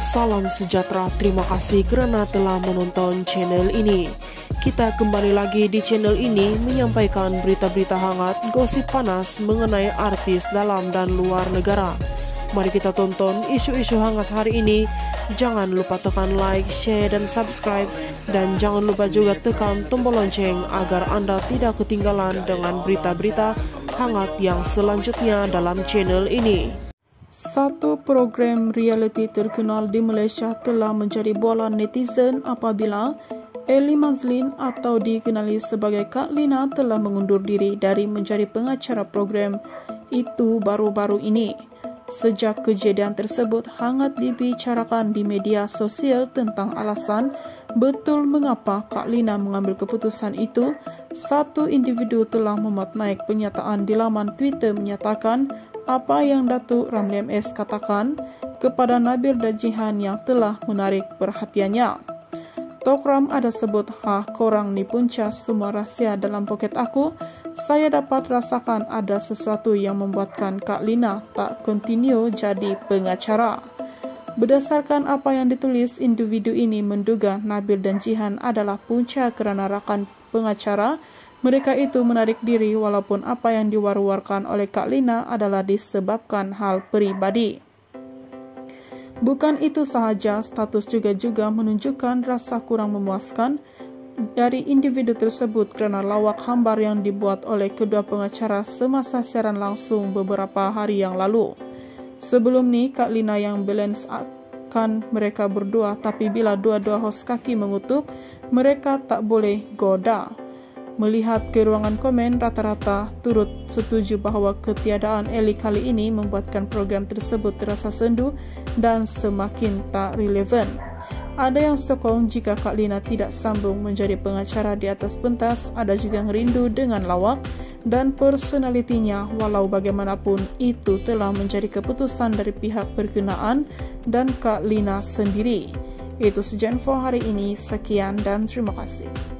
Salam sejahtera, terima kasih kerana telah menonton channel ini. Kita kembali lagi di channel ini menyampaikan berita-berita hangat, gosip panas mengenai artis dalam dan luar negara. Mari kita tonton isu-isu hangat hari ini. Jangan lupa tekan like, share dan subscribe. Dan jangan lupa juga tekan tombol lonceng agar Anda tidak ketinggalan dengan berita-berita hangat yang selanjutnya dalam channel ini. Satu program reality terkenal di Malaysia telah menjadi bualan netizen apabila Eli Mazlin atau dikenali sebagai Kak Lina telah mengundur diri dari menjadi pengacara program itu baru-baru ini. Sejak kejadian tersebut hangat dibicarakan di media sosial tentang alasan betul mengapa Kak Lina mengambil keputusan itu. Satu individu telah memuat naik pernyataan di laman Twitter menyatakan apa yang Datuk Ramli MS katakan kepada Nabil dan Jihan yang telah menarik perhatiannya. Tok Ram ada sebut, korang ni punca semua rahsia dalam poket aku. Saya dapat rasakan ada sesuatu yang membuatkan Kak Lina tak kontinu jadi pengacara. Berdasarkan apa yang ditulis, individu ini menduga Nabil dan Jihan adalah punca kerana rakan pengacara mereka itu menarik diri walaupun apa yang diwar-warkan oleh Kak Lina adalah disebabkan hal peribadi. Bukan itu sahaja, status juga menunjukkan rasa kurang memuaskan dari individu tersebut kerana lawak hambar yang dibuat oleh kedua pengacara semasa siaran langsung beberapa hari yang lalu. Sebelum ni, Kak Lina yang balance akan mereka berdua, tapi bila dua-dua hos kaki mengutuk, mereka tak boleh goda. Melihat ke ruangan komen, rata-rata turut setuju bahawa ketiadaan Eli kali ini membuatkan program tersebut terasa sendu dan semakin tak relevan. Ada yang sokong jika Kak Lina tidak sambung menjadi pengacara di atas pentas, ada juga yang rindu dengan lawak dan personalitinya, walau bagaimanapun itu telah menjadi keputusan dari pihak berkenaan dan Kak Lina sendiri. Itu saja info hari ini, sekian dan terima kasih.